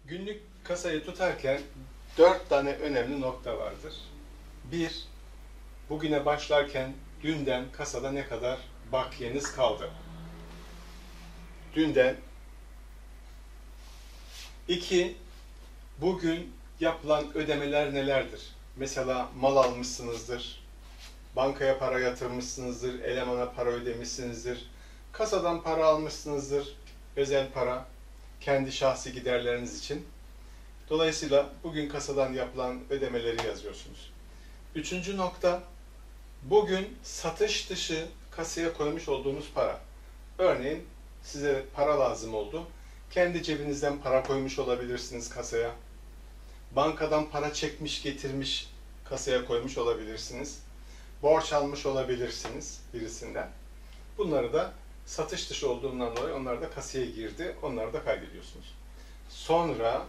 Günlük kasayı tutarken 4 tane önemli nokta vardır. 1. Bugüne başlarken dünden kasada ne kadar bakiyeniz kaldı? Dünden. 2. Bugün yapılan ödemeler nelerdir? Mesela mal almışsınızdır, bankaya para yatırmışsınızdır, elemana para ödemişsinizdir, kasadan para almışsınızdır, özel para, kendi şahsi giderleriniz için. Dolayısıyla bugün kasadan yapılan ödemeleri yazıyorsunuz. 3. nokta, bugün satış dışı kasaya koymuş olduğunuz para. Örneğin size para lazım oldu. Kendi cebinizden para koymuş olabilirsiniz kasaya. Bankadan para çekmiş, getirmiş kasaya koymuş olabilirsiniz. Borç almış olabilirsiniz birisinden. Bunları da satış dışı olduğundan dolayı onlar da kasaya girdi. Onları da kaydediyorsunuz. Sonra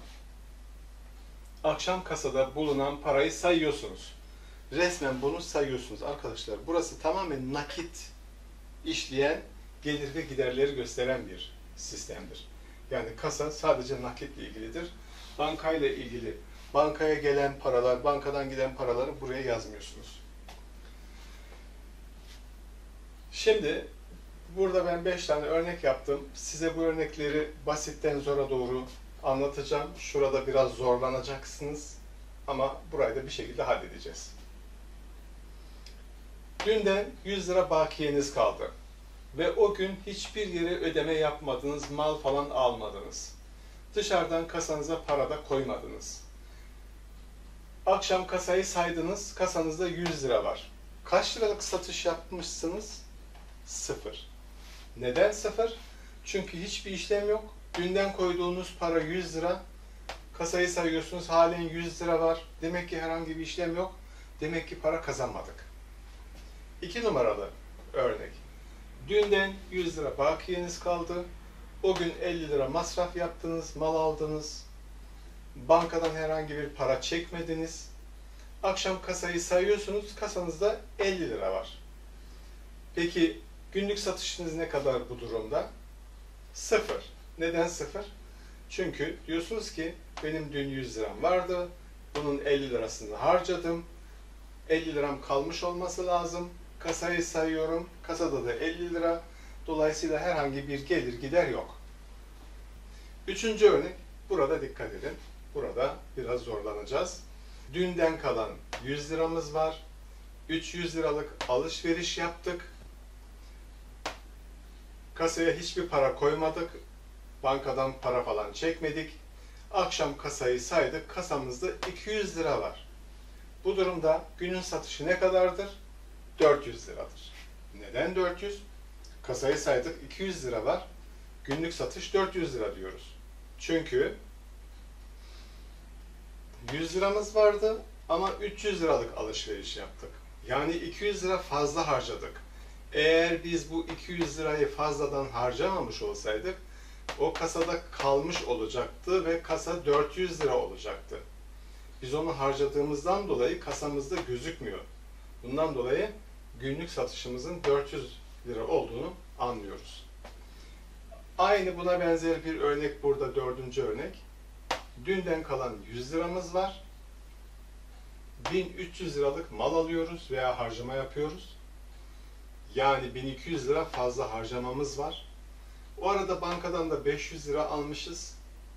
akşam kasada bulunan parayı sayıyorsunuz. Resmen bunu sayıyorsunuz arkadaşlar. Burası tamamen nakit işleyen, gelir ve giderleri gösteren bir sistemdir. Yani kasa sadece nakitle ilgilidir. Bankayla ilgili, bankaya gelen paralar, bankadan giden paraları buraya yazmıyorsunuz. Şimdi burada ben 5 tane örnek yaptım. Size bu örnekleri basitten zora doğru anlatacağım. Şurada biraz zorlanacaksınız ama burayı da bir şekilde halledeceğiz. Dünden 100 lira bakiyeniz kaldı ve o gün hiçbir yere ödeme yapmadınız, mal falan almadınız. Dışarıdan kasanıza para da koymadınız. Akşam kasayı saydınız, kasanızda 100 lira var. Kaç liralık satış yapmışsınız? 0. Neden 0? Çünkü hiçbir işlem yok. Dünden koyduğunuz para 100 lira. Kasayı sayıyorsunuz, halen 100 lira var. Demek ki herhangi bir işlem yok. Demek ki para kazanmadık. 2 numaralı örnek. Dünden 100 lira bakiyeniz kaldı. O gün 50 lira masraf yaptınız, mal aldınız. Bankadan herhangi bir para çekmediniz. Akşam kasayı sayıyorsunuz, kasanızda 50 lira var. Peki günlük satışınız ne kadar bu durumda? 0. Neden 0? Çünkü diyorsunuz ki benim dün 100 liram vardı, bunun 50 lirasını harcadım. 50 liram kalmış olması lazım. Kasayı sayıyorum, kasada da 50 lira. Dolayısıyla herhangi bir gelir gider yok. 3. örnek, burada dikkat edin. Burada biraz zorlanacağız. Dünden kalan 100 liramız var. 300 liralık alışveriş yaptık. Kasaya hiçbir para koymadık. Bankadan para falan çekmedik. Akşam kasayı saydık. Kasamızda 200 lira var. Bu durumda günün satışı ne kadardır? 400 liradır. Neden 400? Kasayı saydık, 200 lira var. Günlük satış 400 lira diyoruz. Çünkü 100 liramız vardı ama 300 liralık alışveriş yaptık. Yani 200 lira fazla harcadık. Eğer biz bu 200 lirayı fazladan harcamamış olsaydık, o kasada kalmış olacaktı ve kasa 400 lira olacaktı. Biz onu harcadığımızdan dolayı kasamızda gözükmüyor. Bundan dolayı günlük satışımızın 400 lira olduğunu anlıyoruz. Aynı buna benzer bir örnek burada 4. örnek. Dünden kalan 100 liramız var. 1300 liralık mal alıyoruz veya harcama yapıyoruz. Yani 1200 lira fazla harcamamız var. O arada bankadan da 500 lira almışız.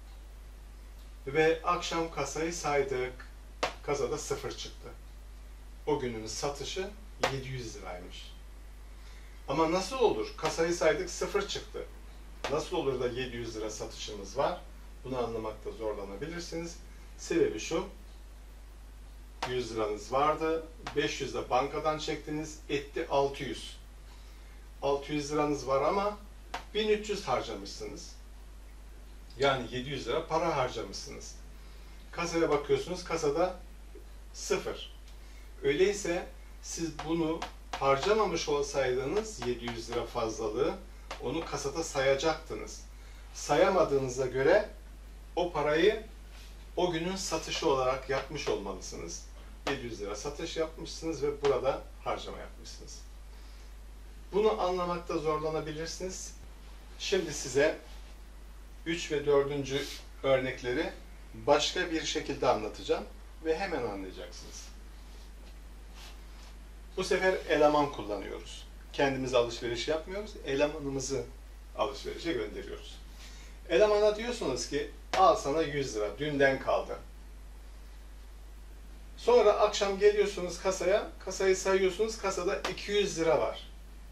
Ve akşam kasayı saydık. Kasada 0 çıktı. O günün satışı 700 liraymış. Ama nasıl olur? Kasayı saydık 0 çıktı. Nasıl olur da 700 lira satışımız var? Bunu anlamakta zorlanabilirsiniz. Sebebi şu. 100 liranız vardı. 500 de bankadan çektiniz. Etti 600. 600 liranız var ama 1300 harcamışsınız. Yani 700 lira para harcamışsınız. Kasaya bakıyorsunuz. Kasada 0. Öyleyse siz bunu harcamamış olsaydınız 700 lira fazlalığı onu kasada sayacaktınız. Sayamadığınıza göre o parayı o günün satışı olarak yapmış olmalısınız. 700 lira satış yapmışsınız ve burada harcama yapmışsınız. Bunu anlamakta zorlanabilirsiniz. Şimdi size 3 ve 4. örnekleri başka bir şekilde anlatacağım ve hemen anlayacaksınız. Bu sefer eleman kullanıyoruz. Kendimiz alışveriş yapmıyoruz, elemanımızı alışverişe gönderiyoruz. Elemana diyorsunuz ki, al sana 100 lira, dünden kaldı. Sonra akşam geliyorsunuz kasaya, kasayı sayıyorsunuz, kasada 200 lira var.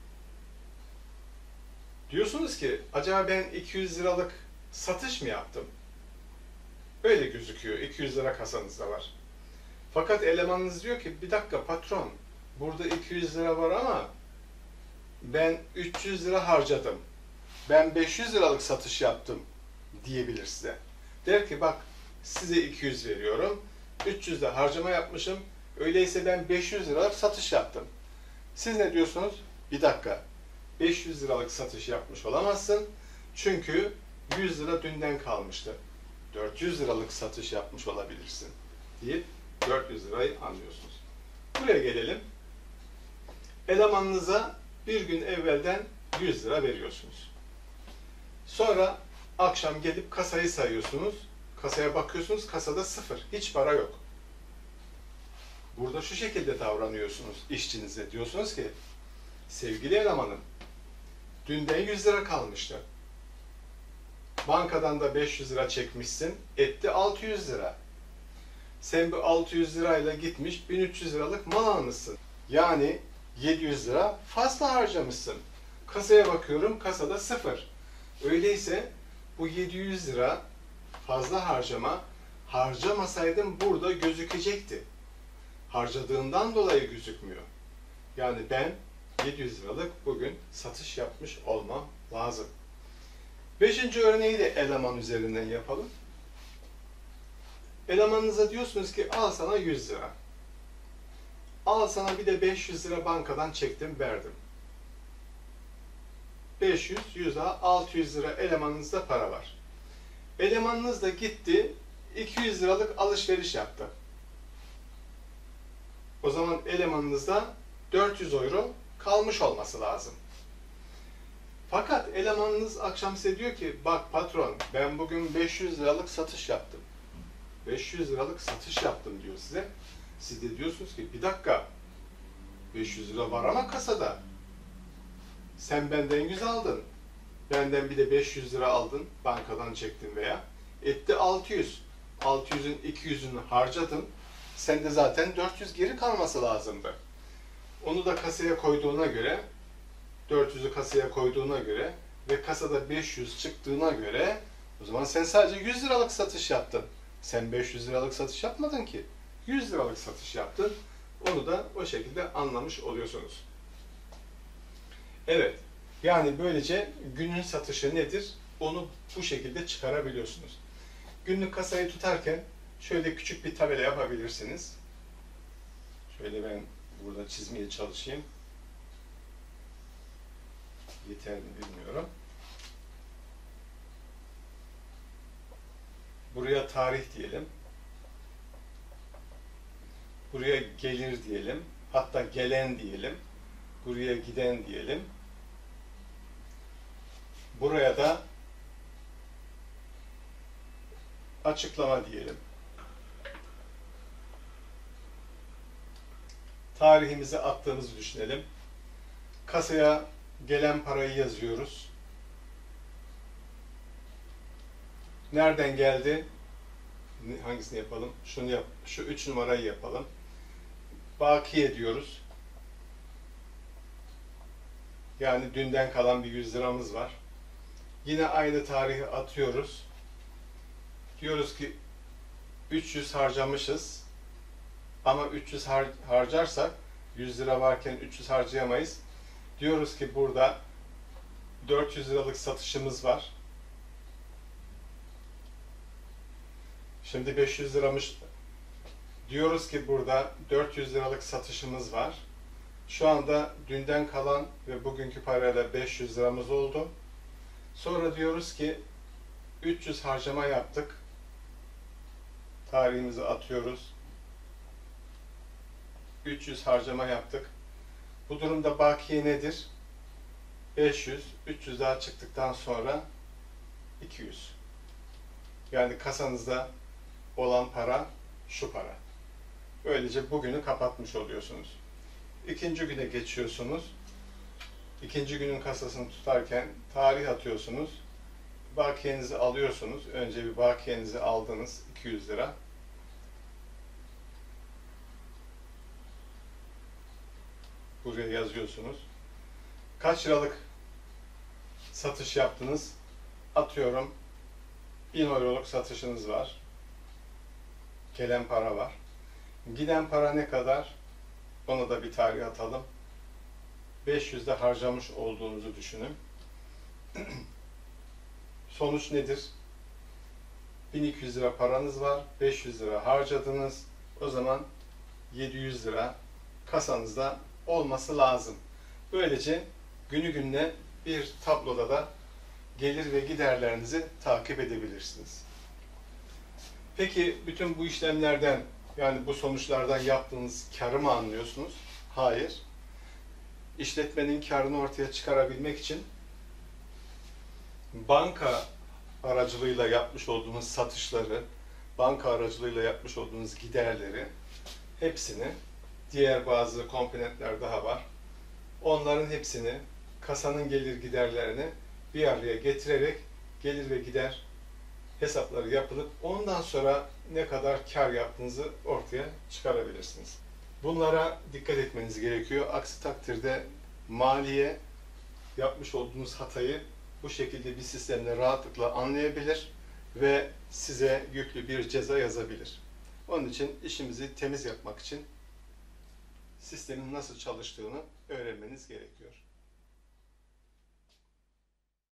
Diyorsunuz ki, acaba ben 200 liralık satış mı yaptım? Öyle gözüküyor, 200 lira kasanızda var. Fakat elemanınız diyor ki, bir dakika patron, burada 200 lira var ama ben 300 lira harcadım. Ben 500 liralık satış yaptım diyebilir size. Der ki bak size 200 veriyorum, 300 de harcama yapmışım, öyleyse ben 500 liralık satış yaptım. Siz ne diyorsunuz? Bir dakika, 500 liralık satış yapmış olamazsın çünkü 100 lira dünden kalmıştı. 400 liralık satış yapmış olabilirsin deyip 400 lirayı anlıyorsunuz. Buraya gelelim. Elemanınıza bir gün evvelden 100 lira veriyorsunuz. Sonra akşam gelip kasayı sayıyorsunuz. Kasaya bakıyorsunuz, kasada sıfır. Hiç para yok. Burada şu şekilde davranıyorsunuz işçinize. Diyorsunuz ki, sevgili elemanım, dünden 100 lira kalmıştı. Bankadan da 500 lira çekmişsin, etti 600 lira. Sen bu 600 lirayla gitmiş 1300 liralık mal almışsın. Yani 700 lira fazla harcamışsın. Kasaya bakıyorum, kasada sıfır. Öyleyse bu 700 lira fazla harcamasaydım burada gözükecekti. Harcadığından dolayı gözükmüyor. Yani ben 700 liralık bugün satış yapmış olmam lazım. 5. örneği de eleman üzerinden yapalım. Elemanınıza diyorsunuz ki al sana 100 lira. Al sana bir de 500 lira bankadan çektim verdim. 500, 100 daha 600 lira elemanınızda para var. Elemanınız da gitti 200 liralık alışveriş yaptı. O zaman elemanınızda 400 euro kalmış olması lazım. Fakat elemanınız akşam size diyor ki bak patron ben bugün 500 liralık satış yaptım. 500 liralık satış yaptım diyor size. Siz de diyorsunuz ki bir dakika 500 lira var ama kasada. Sen benden 100 aldın. Benden bir de 500 lira aldın. Bankadan çektin veya. Etti 600. 600'ün 200'ünü harcadın. Sende zaten 400 geri kalması lazımdı. Onu da kasaya koyduğuna göre 400'ü kasaya koyduğuna göre ve kasada 500 çıktığına göre o zaman sen sadece 100 liralık satış yaptın. Sen 500 liralık satış yapmadın ki. 100 liralık satış yaptın. Onu da o şekilde anlamış oluyorsunuz. Evet. Yani böylece günün satışı nedir? Onu bu şekilde çıkarabiliyorsunuz. Günlük kasayı tutarken şöyle küçük bir tabela yapabilirsiniz. Şöyle ben burada çizmeye çalışayım. Yeter mi bilmiyorum. Buraya tarih diyelim. Buraya gelir diyelim. Hatta gelen diyelim. Buraya giden diyelim. Buraya da açıklama diyelim. Tarihimizi attığımızı düşünelim. Kasaya gelen parayı yazıyoruz. Nereden geldi? Hangisini yapalım? Şunu yap. Şu 3 numarayı yapalım. Bakiye diyoruz. Yani dünden kalan bir 100 liramız var. Yine aynı tarihi atıyoruz. Diyoruz ki 300 harcamışız. Ama 300 harcarsak 100 lira varken 300 harcayamayız. Diyoruz ki burada 400 liralık satışımız var. Şimdi 500 liramış. Diyoruz ki burada 400 liralık satışımız var. Şu anda dünden kalan ve bugünkü parayla 500 liramız oldu. Sonra diyoruz ki 300 harcama yaptık. Tarihimizi atıyoruz. 300 harcama yaptık. Bu durumda bakiye nedir? 500, 300 daha çıktıktan sonra 200. Yani kasanızda olan para şu para. Böylece bugünü kapatmış oluyorsunuz. İkinci güne geçiyorsunuz. İkinci günün kasasını tutarken tarih atıyorsunuz. Bakiyenizi alıyorsunuz. Önce bir bakiyenizi aldınız 200 lira. Buraya yazıyorsunuz. Kaç liralık satış yaptınız? Atıyorum 1000 euroluk satışınız var. Gelen para var. Giden para ne kadar? Onu da bir tarih atalım. 500'de harcamış olduğunuzu düşünün. Sonuç nedir? 1200 lira paranız var, 500 lira harcadınız. O zaman 700 lira kasanızda olması lazım. Böylece günü gününe bir tabloda da gelir ve giderlerinizi takip edebilirsiniz. Peki bütün bu işlemlerden, yani bu sonuçlardan yaptığınız karı mı anlıyorsunuz? Hayır. İşletmenin karını ortaya çıkarabilmek için banka aracılığıyla yapmış olduğunuz satışları, banka aracılığıyla yapmış olduğunuz giderleri, hepsini, diğer bazı komponentler daha var. Onların hepsini, kasanın gelir giderlerini bir araya getirerek gelir ve gider hesapları yapılıp ondan sonra ne kadar kar yaptığınızı ortaya çıkarabilirsiniz. Bunlara dikkat etmeniz gerekiyor. Aksi takdirde maliye yapmış olduğunuz hatayı bu şekilde bir sistemle rahatlıkla anlayabilir ve size yüklü bir ceza yazabilir. Onun için işimizi temiz yapmak için sistemin nasıl çalıştığını öğrenmeniz gerekiyor.